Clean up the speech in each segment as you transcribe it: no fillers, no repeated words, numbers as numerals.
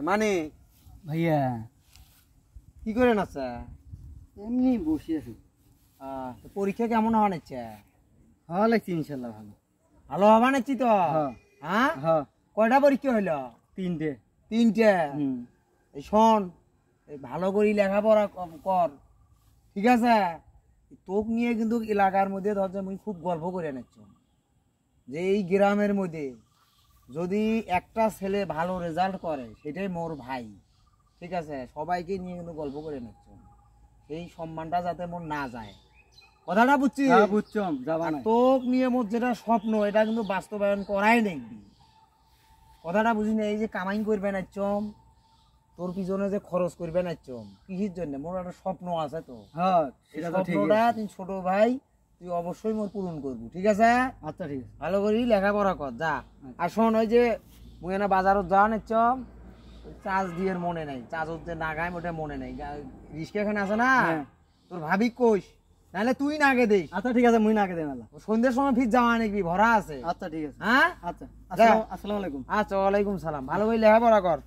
মানে ভাইয়া কি করেন আচ্ছা? এমনি বসে আছি। পরীক্ষা কেমন হওয়া নিচ্ছে? ভালো লাগছে ইনশাল্লাহ। ভালো ভালো হওয়া নিচ্ছি তো। হ্যাঁ হ্যাঁ কয়টা পরীক্ষা হইল? তিনটে। এই শোন, এই ভালো করে লেখাপড়া কর, ঠিক আছে? তোক নিয়ে কিন্তু এলাকার মধ্যে ধর আমি খুব গর্ব করে নিচ্ছ যে এই গ্রামের মধ্যে যদি একটা ছেলে ভালো রেজাল্ট করে সেটাই মোর ভাই, ঠিক আছে? সবাইকে নিয়ে কিন্তু গল্প করে নিচ্ছ, এই সম্মানটা যাতে মোর না যায়, কথাটা বুঝছি? বুঝছম যাবা না। তোক নিয়ে মোর যেটা স্বপ্ন এটা কিন্তু বাস্তবায়ন করাই দেখবি, কথাটা বুঝি না? এই যে কামাই করবে না চম, তোর পিছনে যে খরচ করবে না চম, কিসের জন্য? মোর একটা স্বপ্ন আছে তো। হ্যাঁ স্বপ্নটা তুই ছোট ভাই তুই অবশ্যই মোর পূরণ করবি, ঠিক আছে? আচ্ছা ঠিক আছে। ভালো করে লেখাপড়া কর, যা। আর শোন, ওই যে মুই না বাজারত যাওয়া নিচ্ছ, চার্জ দিয়ে মনে নাই, চার্জত যে না গায় ওটা মনে নাই, রিস্কা এখানে আছে না, তোর ভাবি কইস, নাহলে তুই না আগে দিস। আচ্ছা ঠিক আছে, মুই না আগে দেন। সন্ধ্যের সময় ফির যাওয়া নাকি ভরা আছে? আচ্ছা ঠিক আছে। হ্যাঁ আচ্ছা আসসালামু আলাইকুম। আচ্ছা ওয়ালাইকুম সালাম। ভালো করে লেখাপড়া কর,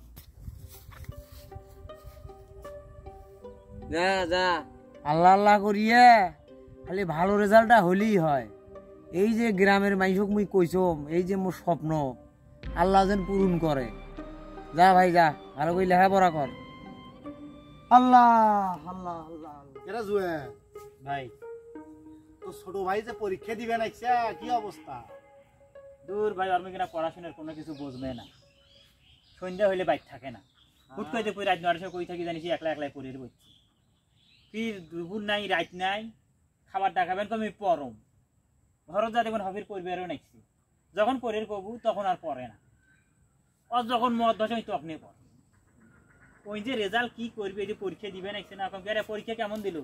যা যা। আল্লাহ আল্লাহ করিয়ে খালি ভালো রেজাল্টটা হলেই হয়। এই যে গ্রামের মাইসক মুই কইছম, এই যে মোর স্বপ্ন আল্লাহ যেন পূরণ করে। যা ভাই যা, ভালো করে লেখাপড়া কর। আল্লাহ আল্লাহ আল্লাহ। এরা জুয়ে ভাই তো ছোট ভাই যে পরীক্ষা দিবে না, কি অবস্থা? দূর ভাই, আর কিনা পড়াশোনার কোনো কিছু বুঝবে না। সন্ধ্যা হইলে বাইক থাকে না, হুট করে দেখি রাত 9টার সময় কই থাকি জানিস, একলা একলাই পড়ে বসছি। ফির দুপুর নাই রাত নাই, খাবার দেখাবেন কমি পরম ঘরত যা দেখুন হবির পরিবারও নাইছি। যখন পরের কবু তখন আর পড়ে না, ও যখন মদ ধসে তখন পড়ে। ওই যে রেজাল্ট কি করবে, এই যে পরীক্ষা দিবে নাইছে না, এখন পরীক্ষা কেমন দিল?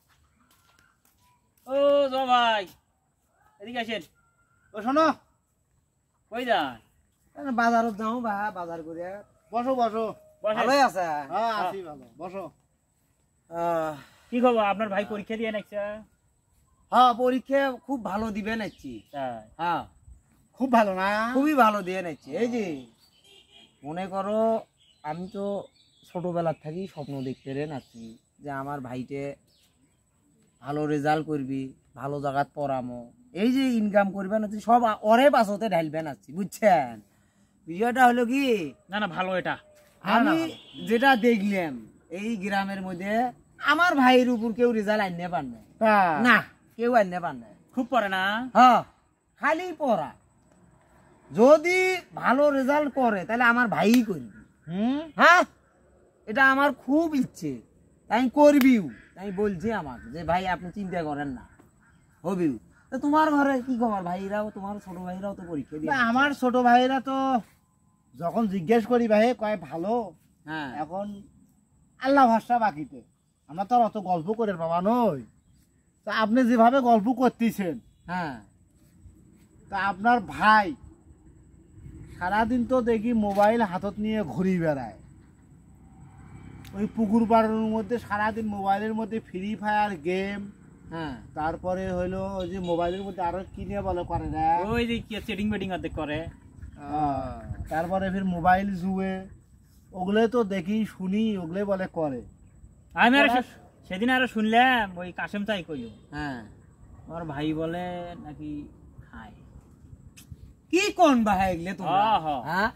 ও জ ভাই এদিকে আসেন। ও শোনো, কই যান? বাজারত যাও বা বাজার করে। বসো বসো। ভালোই আছে? হ্যাঁ আছি ভালো, বসো। কি খবর, আপনার ভাই পরীক্ষা দিয়ে নাইছে? হ্যাঁ পরীক্ষা খুব ভালো দিবে নাচ্ছি। হ্যাঁ খুব ভালো না? খুবই ভালো দিয়ে নাচ্ছি। এই যে মনে করো, আমি তো ছোটবেলার থাকি স্বপ্ন দেখতে রে নাচ্ছি যে আমার ভাইটে ভালো রেজাল্ট করবি, ভালো জায়গাত পড়ামো, এই যে ইনকাম করবে না সব ওরে পাশতে ঢালবে নাচ্ছি, বুঝছেন? বিষয়টা হলো কি, না না ভালো, এটা আমি যেটা দেখলাম এই গ্রামের মধ্যে আমার ভাইয়ের উপর কেউ রেজাল্ট আনতে পার না, কেউ আনতে পার না। খুব পড়ে না? হ্যাঁ খালি পড়া। যদি ভালো রেজাল্ট করে তাহলে আমার ভাই করবি। হ্যাঁ এটা আমার খুব ইচ্ছে, তাই করবিও, তাই বলছি আমার যে ভাই আপনি চিন্তা করেন না, হবিও। তো তোমার ঘরে কি খবর? ভাইরাও, তোমার ছোট ভাইরাও তো পরীক্ষা দিয়ে? আমার ছোট ভাইরা তো যখন জিজ্ঞেস করি ভাই কয় ভালো। হ্যাঁ এখন আল্লাহ ভরসা বাকিতে, আমরা তো আর অত গল্প করে বাবা নই। তা আপনি যেভাবে গল্প করতেছেন, হ্যাঁ তা আপনার ভাই সারাদিন তো দেখি মোবাইল হাতত নিয়ে ঘুরি বেড়ায়, ওই পুকুর পাড়ের মধ্যে সারাদিন মোবাইলের মধ্যে ফ্রি ফায়ার গেম, হ্যাঁ তারপরে হইলো ওই যে মোবাইলের মধ্যে আরো কি নিয়ে বলে করে না, ওই যে কি সেটিং বেটিং অর্ধেক করে। তারপরে ফির মোবাইল জুয়ে, ওগুলো তো দেখি শুনি, ওগুলো বলে করে। আমি আর সেদিন আরো শুনলাম ওই কাশেম তাই কইও, হ্যাঁ আমার ভাই বলে নাকি খায়। কি কোন ভাই এগুলো তোমরা? হ্যাঁ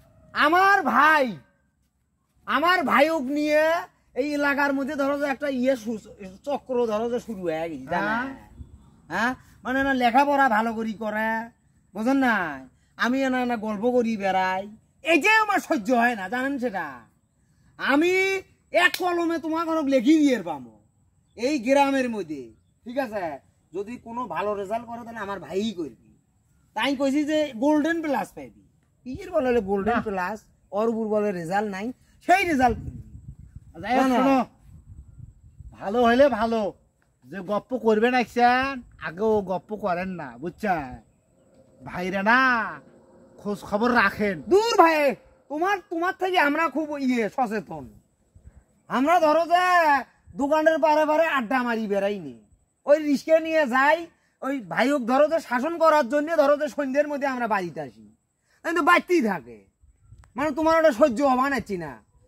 আমার ভাইওক নিয়ে এই এলাকার মধ্যে ধরো যে একটা চক্র ধরো যে শুরু হয়ে গেছে, হ্যাঁ মানে না লেখাপড়া ভালো করি করে, বুঝেন না? আমি না গল্প করি বেড়াই, এই যে আমার সহ্য হয় না, জানেন সেটা? আমি এক কলমে তোমার ঘর লেখি দিয়ে পাবো এই গ্রামের মধ্যে, ঠিক আছে? যদি কোনো ভালো রেজাল্ট করে তাহলে আমার ভাই করবি, তাই কইছি যে গোল্ডেন প্লাস পাইবি। কিসের বলে গোল্ডেন প্লাস? ওর উপর বলে রেজাল্ট নাই, সেই রেজাল্ট করবি। শোনো, ভালো হইলে ভালো, যে গপ্প করবেন একছেন আগেও গপ্প করেন না, বুঝছেন? ভাইরা না খোঁজ খবর রাখেন। দূর ভাই, তোমার থেকে আমরা খুব সচেতন। আমরা ধরো যে দোকানের পারে পারে আড্ডা মারি বেড়াইনি, ওই রিস্কে নিয়ে যাই, ওই ভাইওক ধরো যে শাসন করার জন্য ধরো যে সন্ধ্যের মধ্যে আমরা বাড়িতে আসি, কিন্তু বাড়তেই থাকে। মানে তোমার ওটা সহ্য হবা নাচ্ছি না,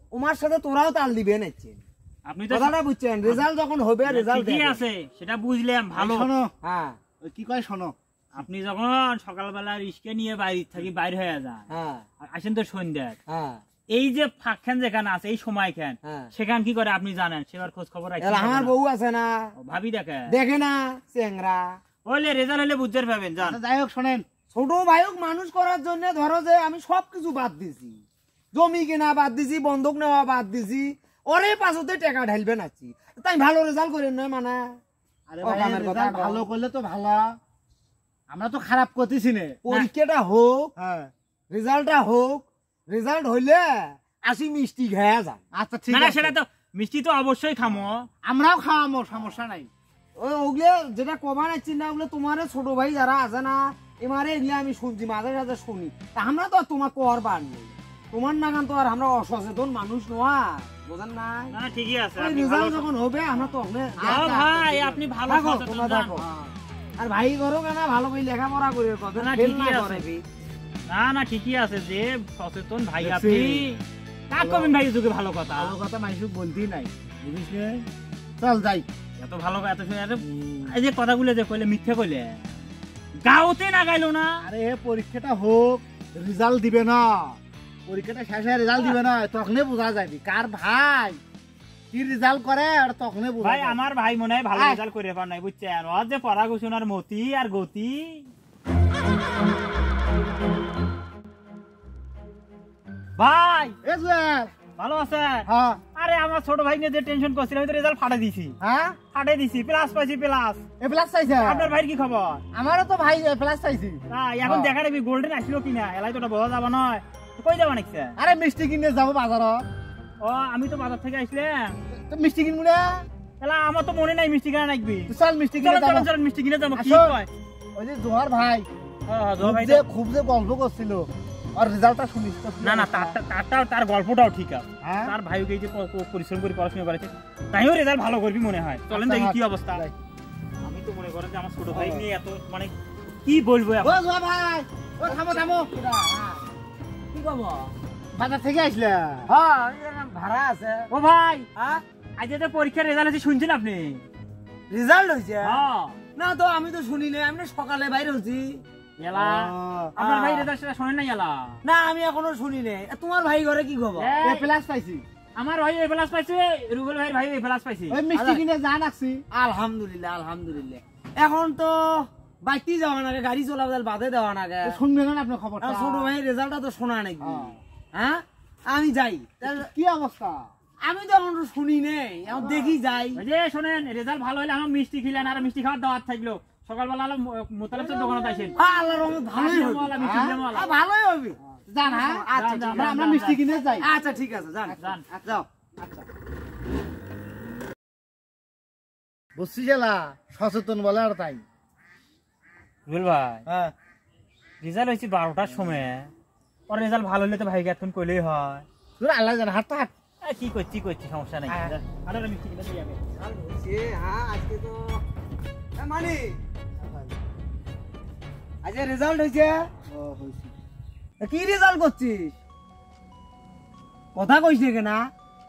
ওমার সাথে তোরাও তাল দিবে নাচ্ছেন আপনি তো কথাটা বুঝছেন রেজাল্ট যখন হবে রেজাল্ট ঠিকই আছে সেটা বুঝলাম ভালো। শোনো হ্যাঁ ওই কি কয় শোনো, আপনি যখন সকালবেলা রিস্কে নিয়ে বাইরে থাকি বাইরে হয়ে যান, হ্যাঁ আর আসেন তো সন্ধ্যার, হ্যাঁ এই যে ফাঁকখান যেখানে আছে এই সময় খান হ্যাঁ। সেখান কি করে আপনি জানেন, সেবার খোঁজ খবর রাখেন? এলা আমার বউ আছে না, ভাবি দেখে দেখে না চেংরা। হইলে রেজাল্ট হলে বুঝতে পাবেন জান। আচ্ছা, যাই হোক শোনেন, ছোট ভাইক মানুষ করার জন্য ধরো যে আমি সবকিছু বাদ দিছি, জমি কেনা বাদ দিছি, বন্ধক নেওয়া বাদ দিছি, ওরে পাশতে টাকা ঢালবে নাচ্ছি, তাই ভালো রেজাল্ট করেন নয় মানে। আরে ও ভাই কামের কথা রেজাল্ট কও। ভালো করলে তো ভালো, আমরা তো খারাপ করতেছি না। পরীক্ষাটা হোক, হ্যাঁ রেজাল্টটা হোক, রেজাল্ট হইলে আসি মিষ্টি খেয়ে যান। আচ্ছা ঠিক না না আছে, সেটা তো মিষ্টি তো অবশ্যই খামো। আমরাও খাওয়াবো, সমস্যা নাই। ওগুলো যেটা কমা নাচ্ছি না, ওগুলো তোমার ছোট ভাই যারা আছে না এমারে এগুলো আমি শুনছি, মাঝে মাঝে শুনি, তা আমরা তো আর তোমার করবার নেই, তোমার নাগান তো আর আমরা অসচেতন মানুষ নয়, বোঝেন না? না না ঠিকই আছে, ওই আপনি রেজাল্ট ভালো- যখন হবে আমরা তো ভাই আপনি ভালো থাকো, সচেতন তোমরা জান। থাকো। আর ভাই করো কেনা ভালো করে লেখাপড়া করে কথা না, ফেল ঠিকই না আছে। করে বি। না না ঠিকই আছে, যে সচেতন ভাই দেখছি। আপনি কাক কবেন ভাই, যুগে ভালো কথা। ভালো কথা মাইসুক বলতেই নাই, বুঝিস নে? চল যাই। এত ভালো এত শুনে এই যে কথাগুলো যে কইলে মিথ্যে কইলে গাওতে না গাইলো না। আরে পরীক্ষাটা হোক, রেজাল্ট দিবে না, পরীক্ষাটা শেষ হয়ে রেজাল্ট দিবে না, তখনই বোঝা যাবে কার ভাই কি রেজাল্ট করে, আর তখনই বোঝা ভাই যাবে। আমার ভাই মনে হয় ভালো আয়। রেজাল্ট করে পার নাই, বুঝছেন? ওর যে পড়া ঘোষণার মতি আর গতি। ভাই এ জুয়েল, ভালো আছে? হ্যাঁ আরে আমার ছোট ভাই নিয়ে যে টেনশন করছিলাম, আমি তো রেজাল্ট ফাটাই দিছি, হ্যাঁ ফাটাই দিছি, প্লাস পাইছি প্লাস। এ প্লাস চাইছে, আপনার ভাইয়ের কি খবর? আমারও তো ভাই এ প্লাস চাইছি। এখন হ্যাঁ। দেখা যাবি গোল্ডেন আসলো কিনা, এলাই তো ওটা বোঝা যাবে নয়, কই যাবা নাকি? আরে মিষ্টি কিনে যাবো বাজারত, ও আমি তো বাজার থেকে আসলাম, তো মিষ্টি কিনবো না, এলা আমার তো মনে নাই মিষ্টি কিনা নাকবি। তো চল মিষ্টি কিনে চলেন যাবো। চলেন চলেন মিষ্টি কিনে যাবো। কি আসো। কয়? ওই যে জোহার ভাই জোয়া ভাই খুব যে গল্প করছিল, আর রেজাল্টটা শুনিস তো? না না তার গল্পটাও ঠিক আছে। হ্যাঁ? তার ভাইকে এই যে পরিশ্রম করে পড়াশোনা করেছে, তাইও রেজাল্ট ভালো করবি মনে হয়। চলেন দেখি কি অবস্থা। যাই। আমি তো মনে করেন যে আমার ছোট ভাই নিয়ে এত মানে কি বলবো ও এখন। জোহার ভাই, ও থামো থামো, কি কব? বাজার থেকে আসলে? হ্যাঁ এই যে ভাড়া আছে। ও ভাই হ্যাঁ আজ যে পরীক্ষার রেজাল্ট আছে শুনছেন আপনি? রেজাল্ট হয়েছে? হ্যাঁ না তো আমি তো শুনি নাই, আমি তো সকালে বাইরে হচ্ছি। এলা আপনার ভাই রেজাল্ট সেটা শোনেন না এলা? না আমি এখনো শুনি নাই। তোমার ভাই ঘরে কি খবর? এ প্লাস পাইছি, আমার ভাই এ প্লাস পাইছে, রুবেল ভাই ভাই এ প্লাস পাইছে। ওই মিষ্টি কিনে জান আসছি। আলহামদুলিল্লাহ আলহামদুলিল্লাহ। এখন তো বাইতে যাওয়া নাগে, গাড়ি চলাচল বাদে দেওয়া নাগে। তো শুনবেন না আপনার খবরটা? আর ছোট ভাইয়ের রেজাল্টটা তো শোনা নাকি? হ্যাঁ। হ্যাঁ আমি যাই তাহলে। কি অবস্থা? আমি তো এখন শুনি নেই, এখন দেখি যাই। ওই যে শোনেন রেজাল্ট ভালো হলে আমার মিষ্টি খেলেন, আর মিষ্টি খাওয়ার দাওয়াত থাকলো। সকালবেলা হলো মোতালেব তো দোকানে আসেন, আল্লাহর রহমতে ভালোই হবে। মিষ্টি দিলাম ওয়ালা। ভালোই হবে। জান হ্যাঁ, আচ্ছা যান, ঠিক যান, আছে। আমরা মিষ্টি কিনে যাই। আচ্ছা ঠিক আছে যান যান। যাও। আচ্ছা বুঝছি জেলা সচেতন বলে আর তাই। রুবেল ভাই হ্যাঁ রেজাল্ট হয়েছে 12টার সময়, ওর রেজাল্ট ভালো হলে তো ভাইকে এখন কইলেই হয়। তুই আল্লাহ জান, হাঁটতে হাঁট। কি করছি সমস্যা নাই। আর ওরা মিষ্টি কিনে দিয়ে যাবে। আর হয়েছে, হ্যাঁ আজকে তো মানে আজকে রেজাল্ট হয়েছে। ও হইছে। কি রেজাল্ট করছিস? কথা কইস না কেনা?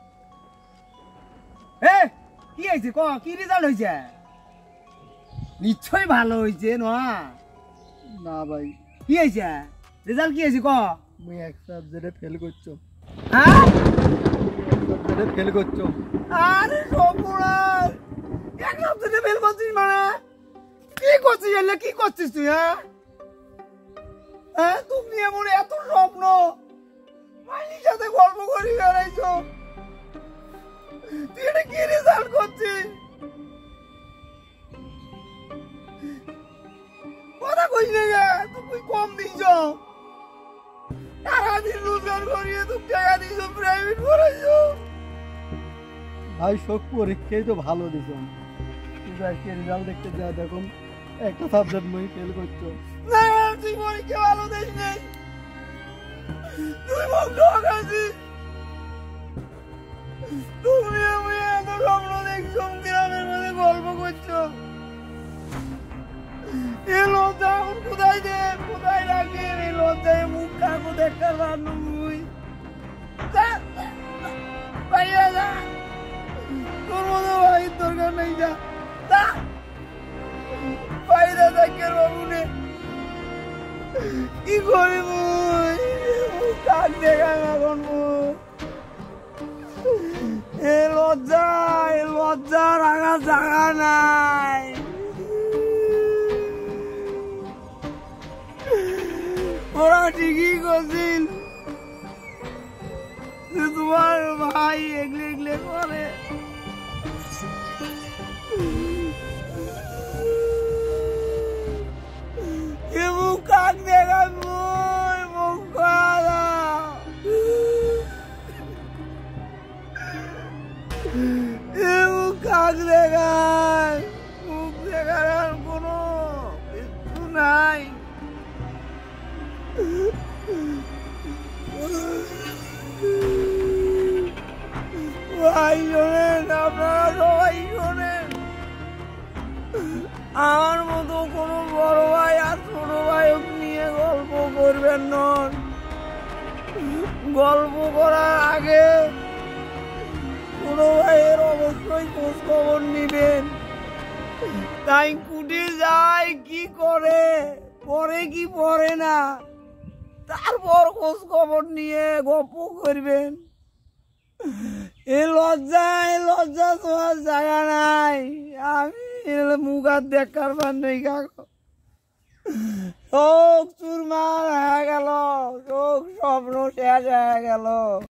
এ কি হয়েছে ক, কি রেজাল্ট হয়েছে? নিশ্চয়ই ভালো হয়েছে না? না ভাই, কি হয়েছে রেজাল্ট, কি হয়েছে ক? মুই এক সাবজেক্টে ফেল করছো, হ্যাঁ সাবজেক্টে ফেল করছো। আরে সপুরার এক সপ্তাহে ফেল করছিস মানে? কি করছিস এলে, কি করছিস তুই? হ্যাঁ হ্যাঁ তুমি এমন এত স্বপ্ন মাইনির সাথে গল্প করি বেড়াইছো, তুই এটা কি রেজাল্ট করছিস? কথা কইস না গে, তুই কম দিছ, সারাদিন রোজগার করিয়ে তুই টাকা দিছ, প্রাইভেট পড়াইছো। ভাই সব পরীক্ষাই তো ভালো দিছেন, কিন্তু আজকে রেজাল্ট দেখতে যা দেখুন একটা সাবজেক্ট মুই ফেল করছো। না তুই পরীক্ষা ভালো দিস নাই, তুই মুখ ঠকাছিস। তুমি আমি এত স্বপ্ন দেখছো, গ্রামের মধ্যে গল্প করছো, এ লজ্জা এখন কোথায় দে, কোথায় রাখি? এই লজ্জায় মুখ কাকু দেখতে পারলাম। না তা বাইরে থাকে বাবুনে কি করি মুই কাক দেখাম এখন মুই এ লজ্জা রাখার জায়গা নাই ওরা ঠিকই করছিল যে তোমার ভাই এগলে এগলে করে মুখ কাক দেখাম মুখ খাওয়া মুখ কাক দেখান মুখ দেখার কোনো কিছু নাই ভাই শোনেন আপনারা সবাই শোনেন আমার মতো কোনো বড় ভাই আর ছোট ভাইক নিয়ে গল্প করবেন নন গল্প করার আগে কোনো ভাইয়ের অবশ্যই খোঁজ খবর নিবেন তাই কুটে যায় কি করে পরে কি পরে না তারপর খোঁজ খবর নিয়ে গল্প করবেন এই লজ্জা তোমার জায়গা নাই আমি মুখ আর দেখার বার নেই কাকু চোখ চুরমার হয়ে গেল চোখ স্বপ্ন শেষ হয়ে গেল